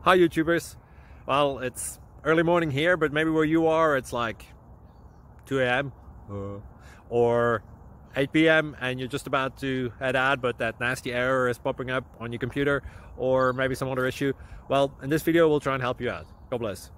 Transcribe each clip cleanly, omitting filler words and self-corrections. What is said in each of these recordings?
Hi YouTubers. Well, it's early morning here, but maybe where you are it's like 2 a.m. or 8 p.m. and you're just about to head out, but that nasty error is popping up on your computer, or maybe some other issue. Well, in this video we'll try and help you out. God bless.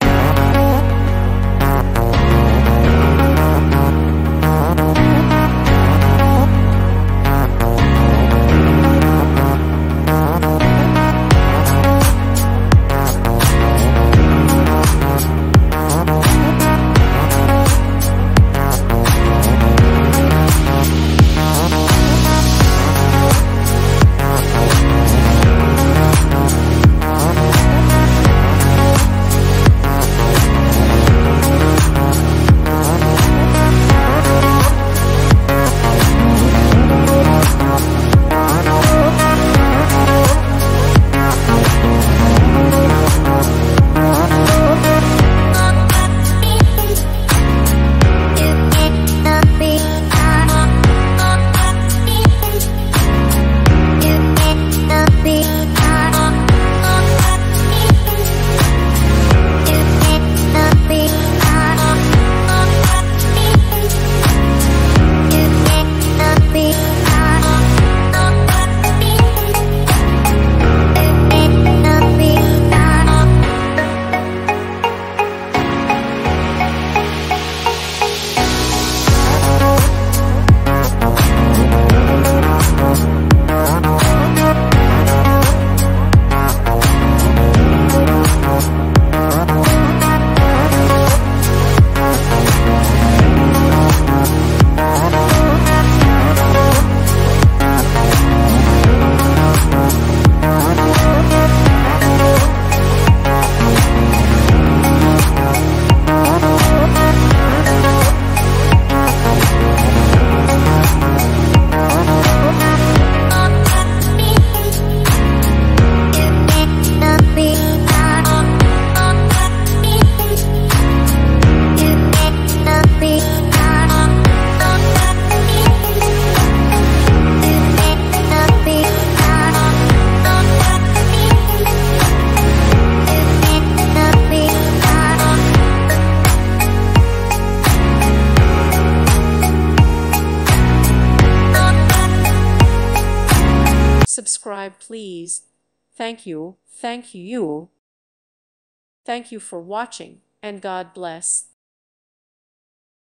Subscribe, please. Thank you. Thank you. Thank you for watching, and God bless.